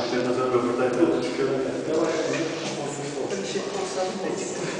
Mesela röportajlarda çıkıyorlar ya. Yavaş. Bir şey konsantre etsin.